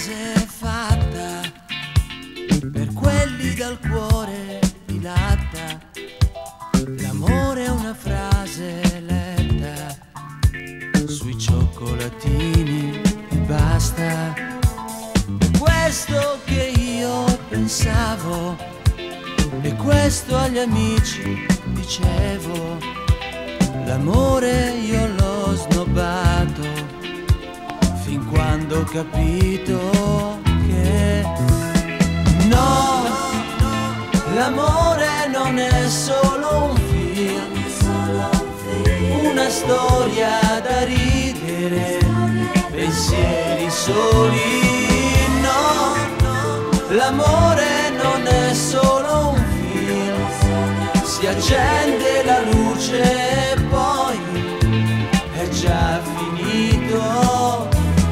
frase fatta per quelli dal cuore di latta. L'amore è una frase letta sui cioccolatini e basta. È questo che io pensavo, e questo agli amici dicevo. L'amore io l'ho snobbato fin quando ho capito che no, l'amore non è solo un film, una storia da ridere, pensieri soli. No, l'amore non è solo un film, si accende la luce e poi è già finito.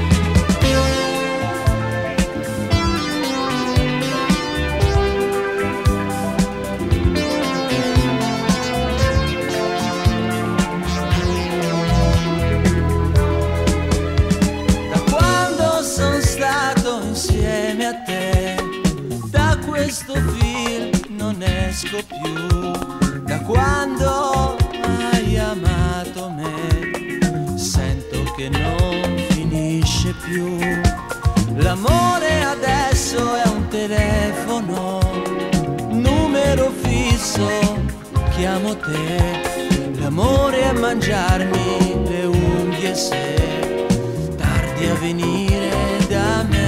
Insieme a te, da questo film non esco più. Da quando hai amato me, sento che non finisce più. L'amore adesso è un telefono, numero fisso, chiamo te. L'amore è mangiarmi le unghie se tardi a venire da me.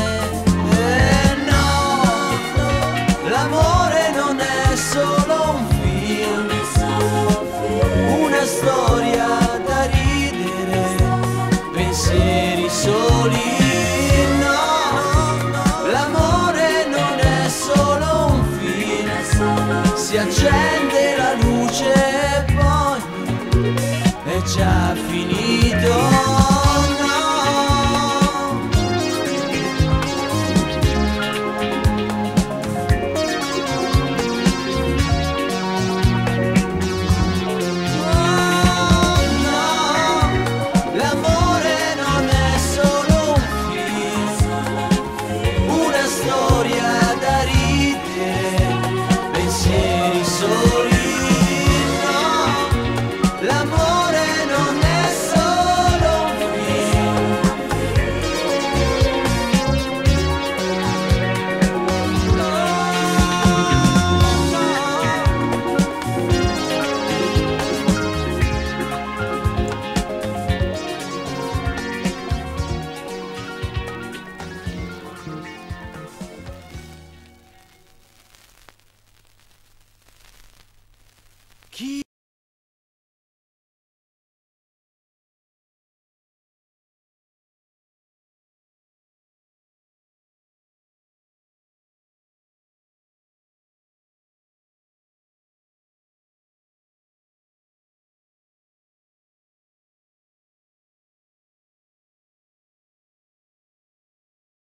L'amore non è solo un film, una storia da ridere, pensieri soli. No, l'amore non è solo un film, si accende la luce e poi è già finito. Chi